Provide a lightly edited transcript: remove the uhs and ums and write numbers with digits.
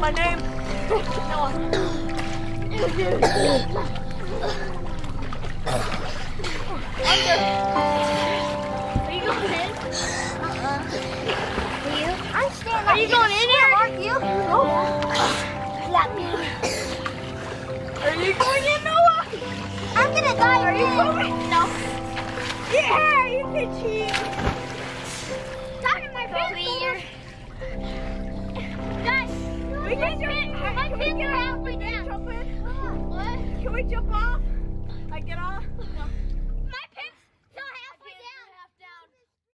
my name? Noah. Are you going in? Are you going in there? Aren't you? Let me. Are you going in, Noah? I'm gonna die. Are you going? No. Yeah, you can cheat. Down in my face. Guys, we can jump. my feet are halfway down. Jump in? What? Can we jump off?